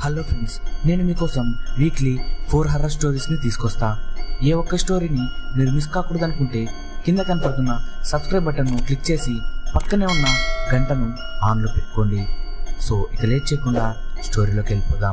Hello friends, నేను మీకోసం weekly 4 horror స్టోరీస్ని తీసుకొస్తా. ఏ ఒక్క స్టోరీని మీరు మిస్ కాకూడదు అనుకుంటే కింద కనపడుతున్న సబ్స్క్రైబ్ బటన్ను క్లిక్ చేసి పక్కనే ఉన్న గంటను ఆన్లో పెట్టుకోండి. సో ఇక లేట్ చేయకుండా స్టోరీలోకి వెళ్ళిపోదాం.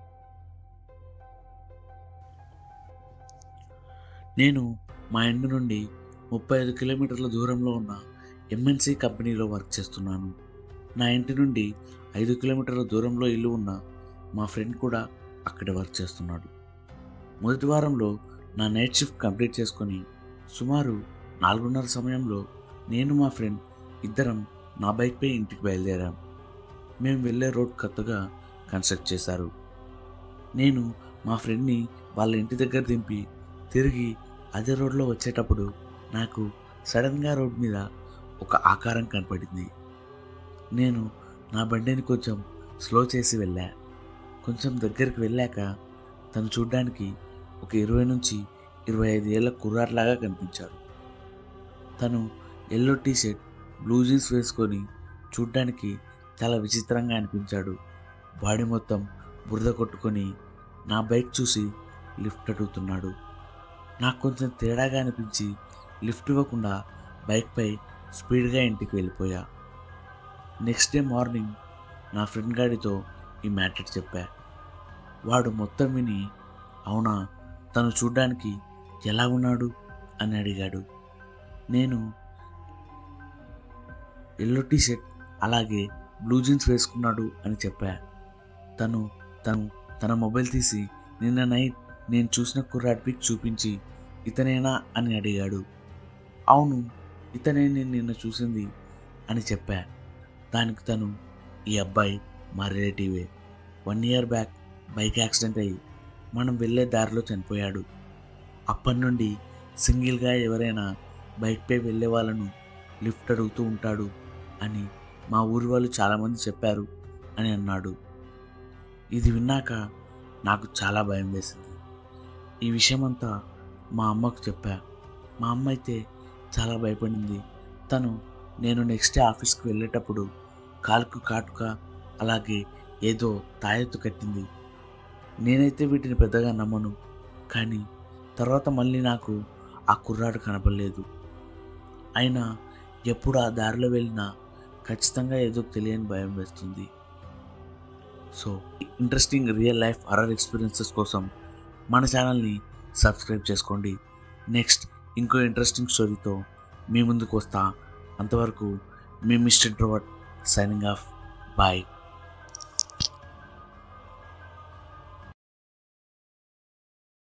నేను మా ఇంటి నుండి 35 కిలోమీటర్ల దూరంలో ఉన్న ఎంఎన్సి కంపెనీలో వర్క్ చేస్తున్నాను. నా ఇంటి నుండి 5 కిలోమీటర్ల దూరంలో ఇల్లు ఉన్న మా ఫ్రెండ్ కూడా అక్కడే వర్క్ చేస్తున్నాడు. మొదటి వారంలో నా నైట్ షిఫ్ట్ కంప్లీట్ చేసుకొని సుమారు 4:30 సమయంలో నేను మా ఫ్రెండ్ ఇద్దరం నా బైక్పై ఇంటికి బయలుదేరాం. మేము వెళ్ళే రోడ్ కొత్తగా కన్స్ట్రక్ట్ చేశారు. నేను మా ఫ్రెండ్ని వాళ్ళ ఇంటి దగ్గర దింపి తిరిగి అదే రోడ్లో వచ్చేటప్పుడు నాకు సడన్గా రోడ్ మీద ఒక ఆకారం కనపడింది. నేను నా బండిని కొంచెం స్లో చేసి వెళ్ళా. కొంచెం దగ్గరికి వెళ్ళాక తను చూడ్డానికి ఒక 20 నుంచి 25 ఏళ్ల కుర్రాడిలాగా కనిపించాడు. తను ఎల్లో టీషర్ట్, బ్లూ జీన్స్ వేసుకొని చూడ్డానికి చాలా విచిత్రంగా అనిపించాడు. బాడీ మొత్తం బురద కొట్టుకొని నా బైక్ చూసి లిఫ్ట్ అడుగుతున్నాడు. నాకు కొంచెం తేడాగా అనిపించి లిఫ్ట్ ఇవ్వకుండా బైక్పై స్పీడ్గా ఇంటికి వెళ్ళిపోయా. నెక్స్ట్ డే మార్నింగ్ నా ఫ్రెండ్ గాడితో ఈ మ్యాటర్ చెప్పా. వాడు మొత్తం విని, అవునా, తను చూడ్డానికి ఎలా ఉన్నాడు అని అడిగాడు. నేను ఎల్లో టీషర్ట్ అలాగే బ్లూ జీన్స్ వేసుకున్నాడు అని చెప్పా. తను తన మొబైల్ తీసి నిన్న నైట్ నేను చూసిన కుర్రాడి పిక్ చూపించి ఇతనేనా అని అడిగాడు. అవును, ఇతనే నేను నిన్న చూసింది అని చెప్పా. దానికి తను, ఈ అబ్బాయి మా రిలేటివే. 1 year బ్యాక్ బైక్ యాక్సిడెంట్ అయ్యి మనం వెళ్ళే దారిలో చనిపోయాడు. అప్పటి నుండి సింగిల్గా ఎవరైనా బైక్పై వెళ్ళే వాళ్ళను లిఫ్ట్ అడుగుతూ ఉంటాడు అని మా ఊరి వాళ్ళు చాలామంది చెప్పారు అని అన్నాడు. ఇది విన్నాక నాకు చాలా భయం వేసింది. ఈ విషయమంతా మా అమ్మకు చెప్పా. మా అమ్మ అయితే చాలా భయపడింది. తను నేను నెక్స్ట్ డే ఆఫీస్కి వెళ్ళేటప్పుడు కాలుకు కాటుక అలాగే ఏదో తాయెత్తు కట్టింది. నేనైతే వీటిని పెద్దగా నమ్మను, కానీ తర్వాత మళ్ళీ నాకు ఆ కుర్రాడు కనపడలేదు. అయినా ఎప్పుడు ఆ దారిలో వెళ్ళినా ఖచ్చితంగా ఏదో తెలియని భయం వేస్తుంది. So interesting real life horror experiences కోసం మన ఛానల్ని సబ్స్క్రైబ్ చేసుకోండి. నెక్స్ట్ ఇంకో ఇంట్రెస్టింగ్ స్టోరీతో మీ ముందుకు వస్తా. అంతవరకు మీ mister introvert signing off. Bye.